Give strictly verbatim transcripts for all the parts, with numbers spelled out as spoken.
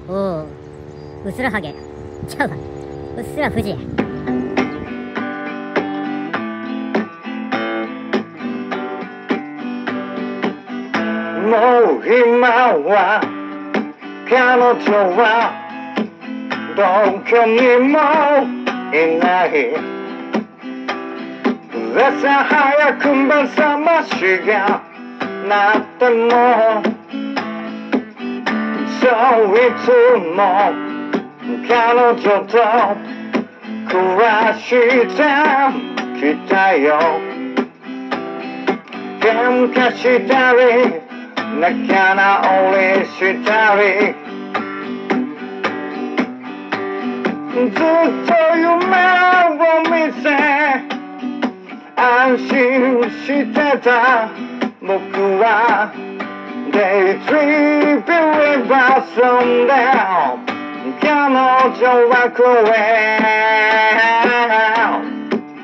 おお、うすらハゲちゃうわ、うっすら富士。 もう今は彼女はどこにもいない。朝早く目覚ましが鳴ってもそういつも彼女と暮らしてきたよ。喧嘩したり仲直りしたりずっと夢を見せ安心してた僕は Daydream Believer Someday 彼女は怖い。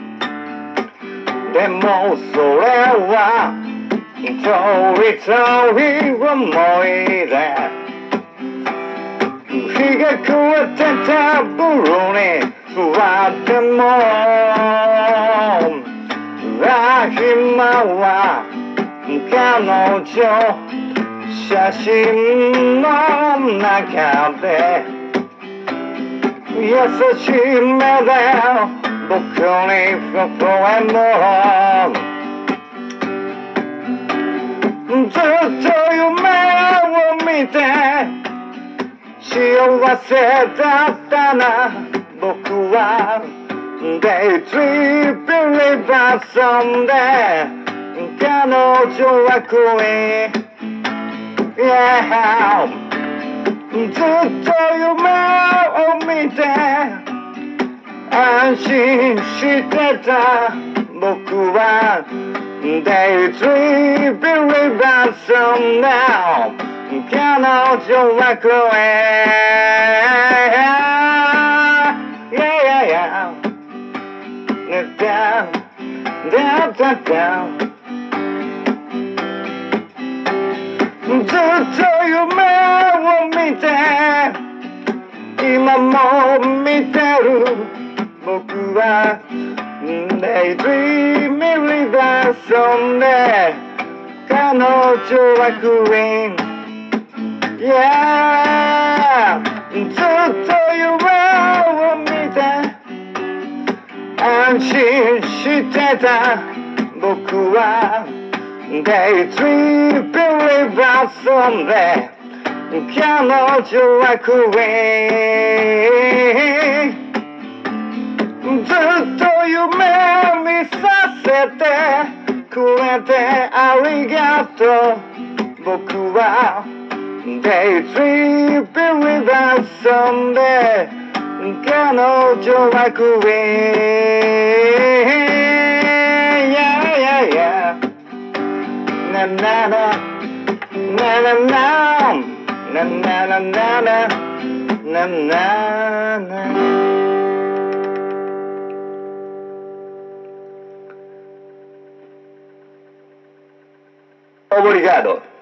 でもそれは一人一人思い出。日が暮れてたブルーに座ってもあ今は彼女写真の中で優しい目で僕に微笑む。ずっと夢を見て幸せだったな僕は Daydream Believer Someday 彼女は恋、yeah、ずっと夢を見て安心してた僕は Daydream Believer Someday 彼女は怖い。Yeah, yeah, yeah. Down, down, down, down. ずっと夢を見て今も見てる僕は Daydream Believer Someday 彼女はクイーン。Yeah ずっと夢を見て安心してた僕は Daydream Believer Someday 彼女はクイーン。ずっと夢見させてくれてありがとう僕はDaydream Believer Someday 彼女はクイーン。Yeah, yeah, yeah. Na na na na na na na na na na na na na. Obrigado.